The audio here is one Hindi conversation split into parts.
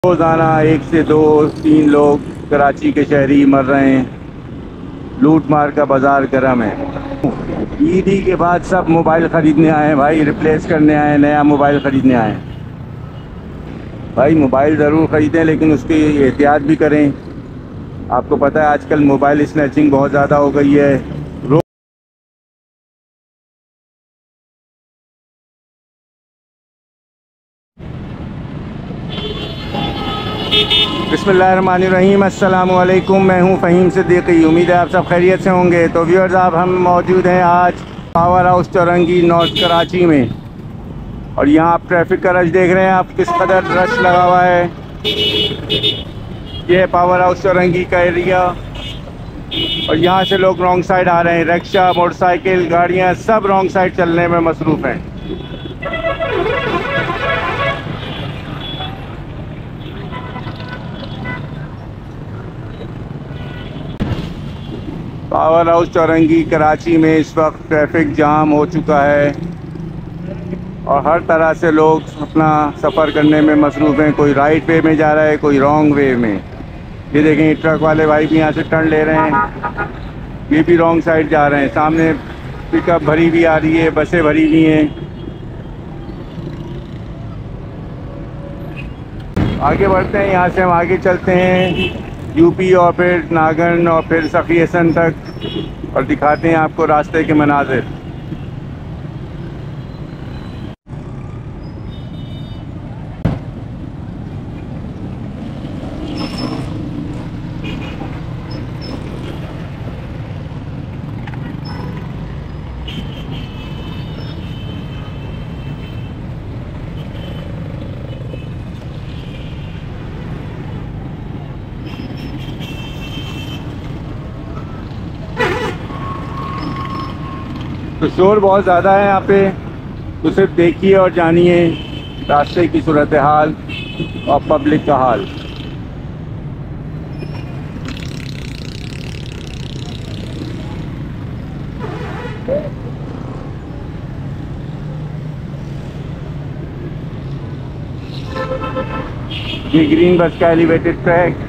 रोज़ाना 1 से 2 3 लोग कराची के शहरी मर रहे हैं। लूट मार का बाज़ार गर्म है। ईदी के बाद सब मोबाइल ख़रीदने आए हैं भाई, रिप्लेस करने आए हैं, नया मोबाइल ख़रीदने आए हैं। भाई मोबाइल ज़रूर ख़रीदें लेकिन उसकी एहतियात भी करें। आपको पता है आजकल मोबाइल स्नैचिंग बहुत ज़्यादा हो गई है। बिस्मिल्लाहिर्रहमानिर्रहीम, अस्सलामु अलैकुम। मैं हूं फ़हीम सिद्दीकी। उम्मीद है आप सब खैरियत से होंगे। तो व्यूअर्स, आप हम मौजूद हैं आज power house Chowrangi north Karachi में। और यहाँ आप ट्रैफिक का रश देख रहे हैं, आप किस कदर रश लगा हुआ है। ये है पावर हाउस चौरंगी का एरिया। और यहाँ से लोग रॉन्ग साइड आ रहे हैं। रिक्शा, मोटरसाइकिल, गाड़ियाँ सब रॉन्ग साइड चलने में मसरूफ़ हैं। पावर हाउस चौरंगी कराची में इस वक्त ट्रैफिक जाम हो चुका है और हर तरह से लोग अपना सफ़र करने में मसरूफ़ हैं। कोई राइट वे में जा रहा है, कोई रॉन्ग वे में। ये देखें, ट्रक वाले भाई भी यहाँ से टर्न ले रहे हैं, ये भी रॉन्ग साइड जा रहे हैं। सामने पिकअप भरी भी आ रही है, बसें भरी हुई हैं। आगे बढ़ते हैं, यहाँ से हम आगे चलते हैं यूपी और फिर नागन और फिर सफ़ी तक, और दिखाते हैं आपको रास्ते के मनाजिर। तो शोर बहुत ज़्यादा है यहाँ पे, तो सिर्फ देखिए और जानिए रास्ते की सूरत हाल और पब्लिक का हाल। ये ग्रीन बस का एलिवेटेड ट्रैक।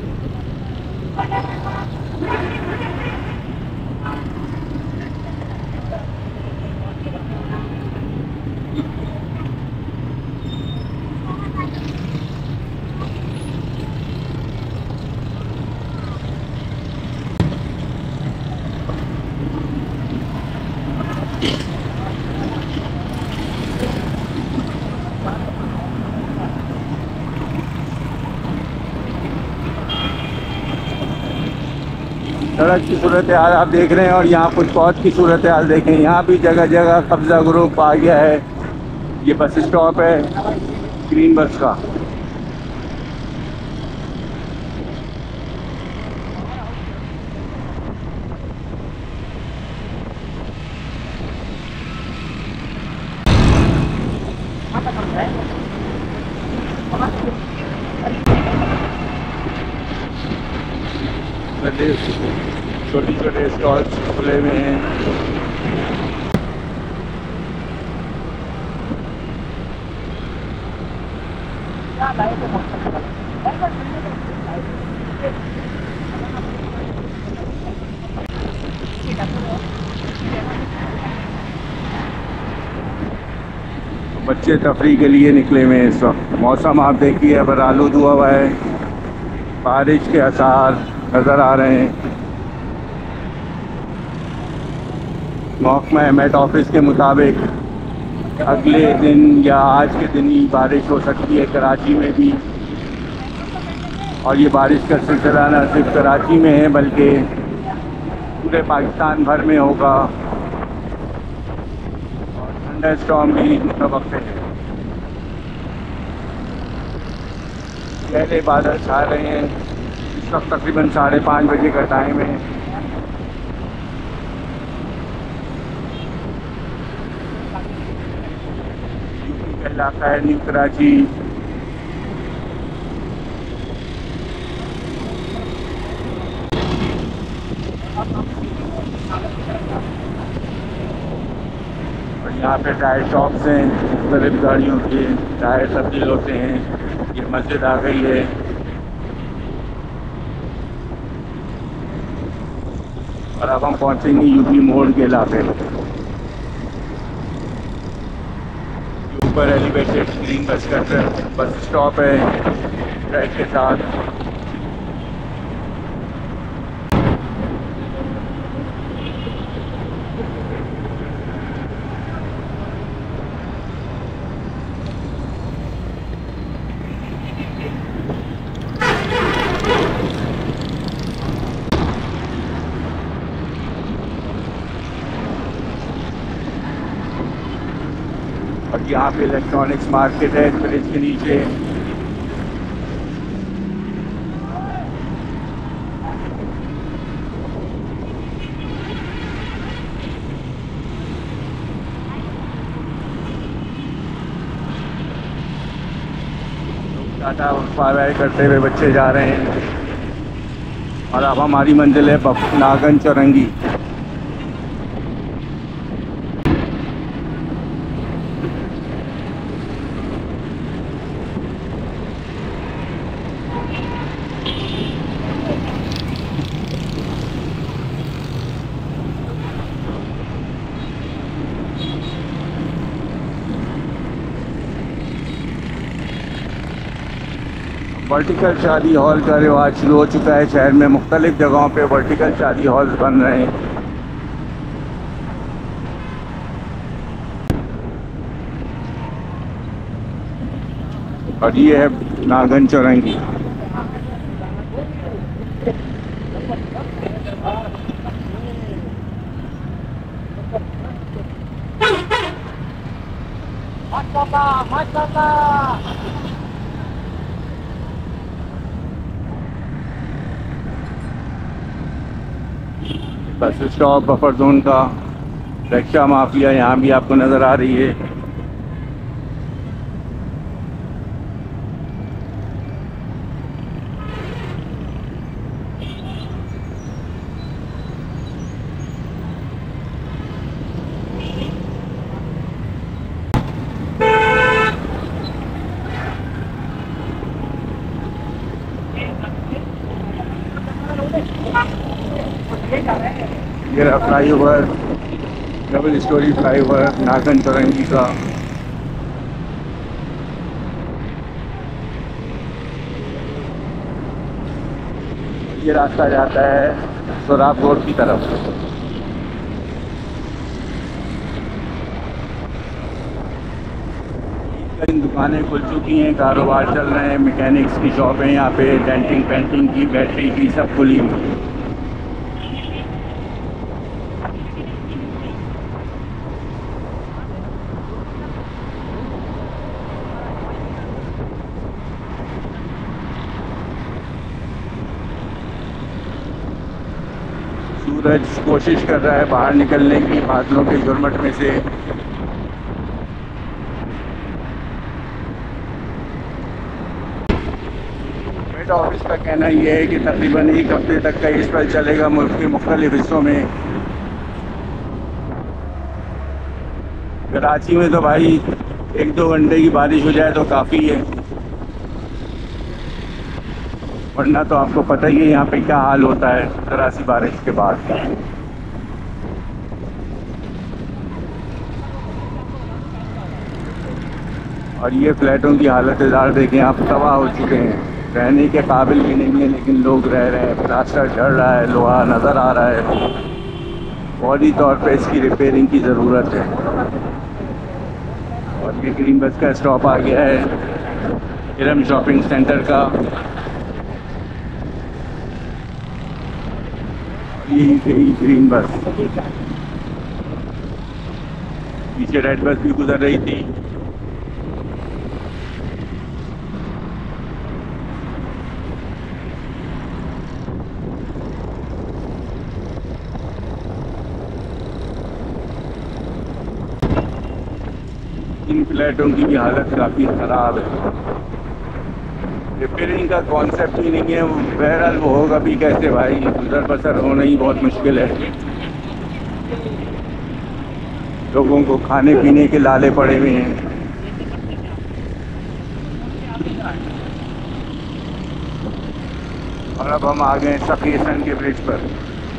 सड़क की सूरत हाल आप देख रहे हैं, और यहाँ फुटपाथ की सूरत हाल देखें। यहाँ भी जगह जगह कब्जा ग्रुप आ गया है। ये बस स्टॉप है ग्रीन बस का। छोटे छोटे स्टॉल्स खुले हुए हैं। बच्चे तफरीह के लिए निकले हुए हैं इस वक्त। मौसम आप देखिए अब आलूद हुआ है, बारिश के आसार नज़र आ रहे हैं। महकमा मेट ऑफिस के मुताबिक अगले दिन या आज के दिन ही बारिश हो सकती है कराची में भी। और ये बारिश का सिलसिला न सिर्फ कराची में है बल्कि पूरे पाकिस्तान भर में होगा। और थंडर स्टॉर्म भी मुतवक्किल है। पहले बादल छा रहे हैं। इस वक्त तकरीबन 5:30 बजे का टाइम है। यूपी का इलाका है न्यू कराची। और यहाँ पे टायर शॉप्स हैं, मुख्तलिफ गाड़ियों के टायर तब्दील होते हैं। ये मस्जिद आ गई है। और अब हम पहुंचेंगे यूपी मोड़ के इलाके में। ऊपर एलिवेटेड ग्रीन बस का बस स्टॉप है ट्रैक के साथ। और यहाँ पे इलेक्ट्रॉनिक्स मार्केट है ब्रिज के नीचे। टाटा बाय बाय करते हुए बच्चे जा रहे हैं। और अब हमारी मंजिल है नागन चौरंगी। वर्टिकल शादी हॉल का रिवाज शुरू हो चुका है शहर में। मुख्तलिफ जगहों पे वर्टिकल शादी हॉल्स बन रहे हैं। और ये है Nagan Chowrangi. Bus stop buffer zone का। रिक्शा माफिया यहाँ भी आपको नज़र आ रही है। ये रहा flyover, double storey flyover Nagan Chowrangi का। ये रास्ता जाता है सोराब रोड की तरफ। कई दुकानें खुल चुकी हैं, कारोबार चल रहे हैं। मैकेनिक्स की शॉप है यहाँ पे, डेंटिंग पेंटिंग की, बैटरी की, सब खुली हुई। सूरज कोशिश कर रहा है बाहर निकलने की बादलों के झुरमट में से। मेट ऑफिस का कहना यह है कि तकरीबन एक हफ्ते तक का स्पेल चलेगा मुल्क के मुख्तलिफ हिस्सों में। कराची में तो भाई 1-2 घंटे की बारिश हो जाए तो काफ़ी है, वरना तो आपको पता ही है यहाँ पे क्या हाल होता है ज़रा सी बारिश के बाद। और ये फ्लैटों की हालत ज़ार देखें आप, तबाह हो चुके हैं, रहने के काबिल भी नहीं है, लेकिन लोग रह रहे हैं। प्लास्टर झड़ रहा है, लोहा नज़र आ रहा है। फौरी तौर पे इसकी रिपेयरिंग की ज़रूरत है। और ये ग्रीन बस का स्टॉप आ गया है इरम शॉपिंग सेंटर का। यही गई ग्रीन बस, पीछे रेड बस भी गुजर रही थी। इन फ्लैटों की भी हालत काफ़ी ख़राब है, रिपेयरिंग का कॉन्सेप्ट ही नहीं है। बहरहाल वो होगा भी कैसे भाई, गुजर बसर होना ही बहुत मुश्किल है। लोगों को खाने पीने के लाले पड़े हुए हैं। और अब हम आ गए सफीसन के ब्रिज पर।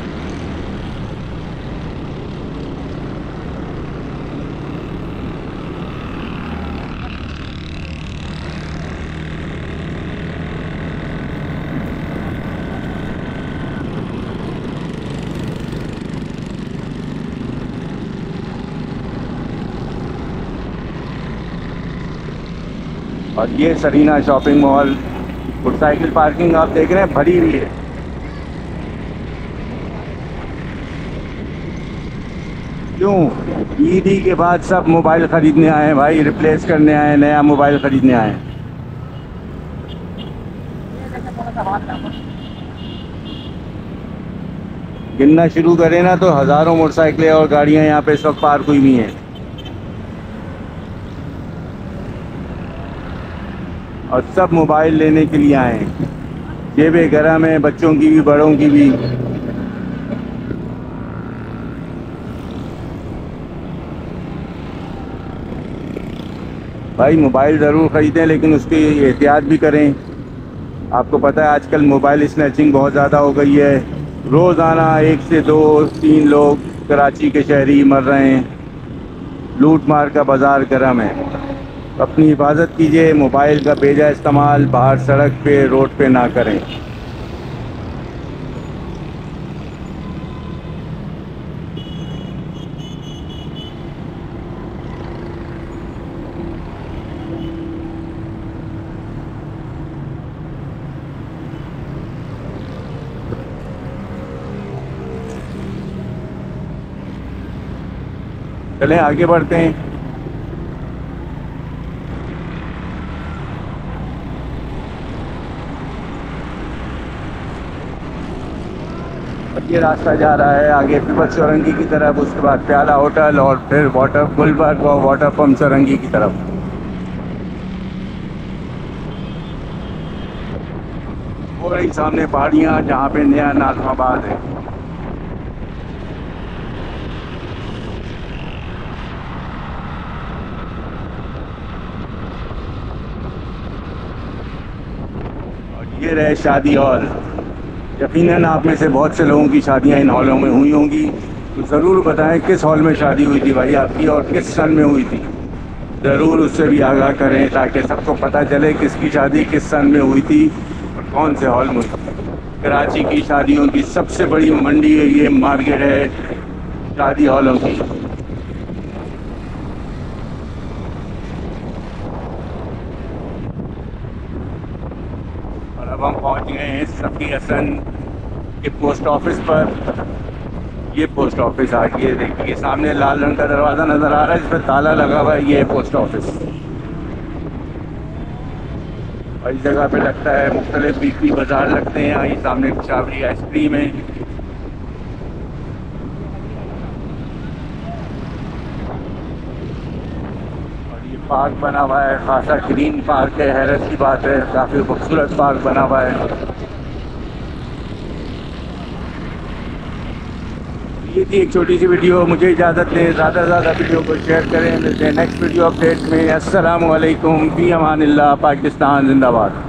और ये Serena shopping mall, motorcycle parking आप देख रहे हैं भरी हुई है। क्यों? ईदी के बाद सब मोबाइल खरीदने आए हैं भाई, रिप्लेस करने आए हैं, नया मोबाइल खरीदने आए हैं। गिनना शुरू करें ना तो हज़ारों मोटरसाइकिलें और गाड़ियां यहाँ पे इस वक्त पार्क हुई हुई हैं और सब मोबाइल लेने के लिए आए हैं। जेबें गरम है, बच्चों की भी बड़ों की भी। भाई मोबाइल ज़रूर ख़रीदें लेकिन उसकी एहतियात भी करें। आपको पता है आजकल मोबाइल स्नैचिंग बहुत ज़्यादा हो गई है। रोज़ाना 1 से 2 3 लोग कराची के शहरी मर रहे हैं। लूट मार का बाज़ार गर्म है। अपनी हिफाजत कीजिए, मोबाइल का बेजा इस्तेमाल बाहर सड़क पे रोड पे ना करें। चलें आगे बढ़ते हैं। ये रास्ता जा रहा है आगे पीपल चौरंगी की तरफ, उसके बाद प्याला होटल और फिर वाटर गुलबर्ग और वाटर पम्प चौरंगी की तरफ। और रही सामने पहाड़ियाँ जहाँ पे नया नाज़िमाबाद है। और ये रहे शादी हॉल। यकीनन आप में से बहुत से लोगों की शादियां इन हॉलों में हुई होंगी, तो ज़रूर बताएं किस हॉल में शादी हुई थी भाई आपकी और किस सन में हुई थी। ज़रूर उससे भी आगाह करें ताकि सबको पता चले किसकी शादी किस सन में हुई थी और कौन से हॉल में। कराची की शादियों की सबसे बड़ी मंडी है, ये मार्केट है शादी हॉलों की। अब हम पहुंच गए हैं सफीसन के पोस्ट ऑफिस पर। ये पोस्ट ऑफिस आगे देखिए, सामने लाल रंग का दरवाज़ा नज़र आ रहा है, इस पर ताला लगा हुआ है। ये है पोस्ट ऑफिस। और इस जगह पे लगता है मुख्तलिफ वीकली बाज़ार लगते हैं। यहाँ सामने चावड़ी आइसक्रीम है। पार्क बना हुआ है, खासा ग्रीन पार्क है। हैरत की बात है, काफ़ी खूबसूरत पार्क बना हुआ है। ये थी एक छोटी सी वीडियो। मुझे इजाज़त दें, ज़्यादा से ज़्यादा वीडियो को शेयर करें। मिलते हैं नेक्स्ट वीडियो अपडेट में। अस्सलामु अलैकुम, फ़ी अमानिल्लाह, पाकिस्तान जिंदाबाद।